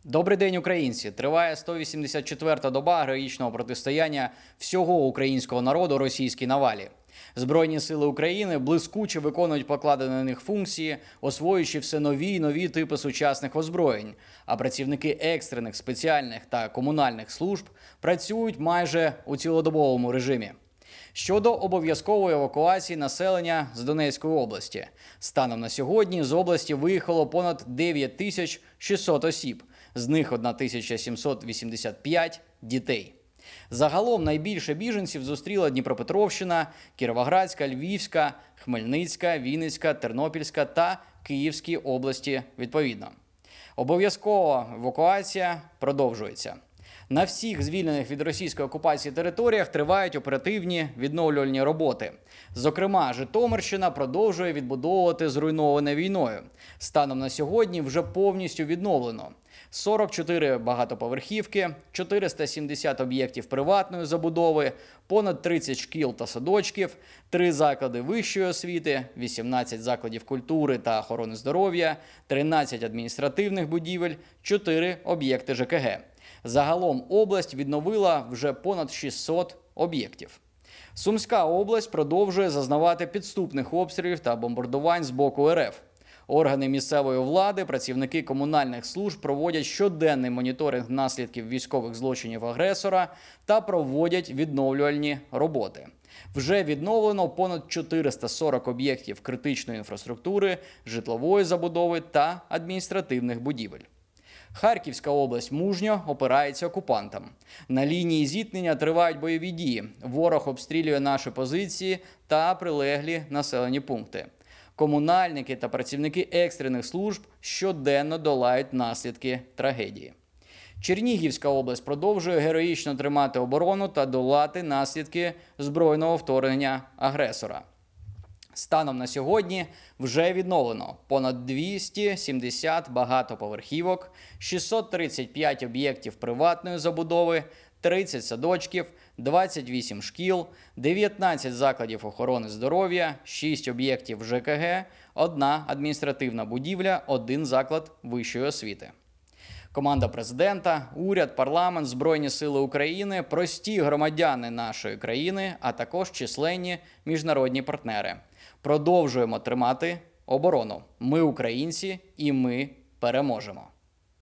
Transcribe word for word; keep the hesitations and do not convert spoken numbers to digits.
Добрий день, українці! Триває сто вісімдесят четверта доба героїчного протистояння всього українського народу російській навалі. Збройні сили України блискуче виконують покладені на них функції, освоюючи все нові й нові типи сучасних озброєнь. А працівники екстрених, спеціальних та комунальних служб працюють майже у цілодобовому режимі. Щодо обов'язкової евакуації населення з Донецької області. Станом на сьогодні з області виїхало понад дев'ять тисяч шістсот осіб, з них тисяча сімсот вісімдесят п'ять – дітей. Загалом найбільше біженців зустріла Дніпропетровщина, Кіровоградська, Львівська, Хмельницька, Вінницька, Тернопільська та Київські області відповідно. Обов'язкова евакуація продовжується. На всіх звільнених від російської окупації територіях тривають оперативні відновлювальні роботи. Зокрема, Житомирщина продовжує відбудовувати зруйноване війною. Станом на сьогодні вже повністю відновлено сорок чотири багатоповерхівки, чотириста сімдесят об'єктів приватної забудови, понад тридцять шкіл та садочків, три заклади вищої освіти, вісімнадцять закладів культури та охорони здоров'я, тринадцять адміністративних будівель, чотири об'єкти ЖКГ. Загалом область відновила вже понад шістсот об'єктів. Сумська область продовжує зазнавати підступних обстрілів та бомбардувань з боку РФ. Органи місцевої влади, працівники комунальних служб проводять щоденний моніторинг наслідків військових злочинів агресора та проводять відновлювальні роботи. Вже відновлено понад чотириста сорок об'єктів критичної інфраструктури, житлової забудови та адміністративних будівель. Харківська область мужньо опирається окупантам. На лінії зіткнення тривають бойові дії. Ворог обстрілює наші позиції та прилеглі населені пункти. Комунальники та працівники екстрених служб щоденно долають наслідки трагедії. Чернігівська область продовжує героїчно тримати оборону та долати наслідки збройного вторгнення агресора. Станом на сьогодні вже відновлено понад двісті сімдесят багатоповерхівок, шістсот тридцять п'ять об'єктів приватної забудови, тридцять садочків, двадцять вісім шкіл, дев'ятнадцять закладів охорони здоров'я, шість об'єктів ЖКГ, одна адміністративна будівля, один заклад вищої освіти. Команда президента, уряд, парламент, Збройні сили України, прості громадяни нашої країни, а також численні міжнародні партнери. Продовжуємо тримати оборону. Ми українці і ми переможемо.